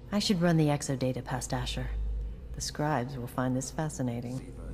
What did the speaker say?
I should run the exodata past Asher. The Scribes will find this fascinating.